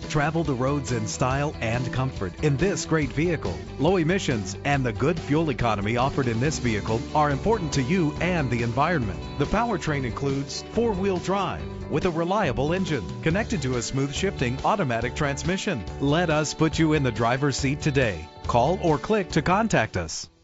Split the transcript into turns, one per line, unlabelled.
Travel the roads in style and comfort in this great vehicle. Low emissions and the good fuel economy offered in this vehicle are important to you and the environment. The powertrain includes four-wheel drive with a reliable engine connected to a smooth shifting automatic transmission. Let us put you in the driver's seat today. Call or click to contact us.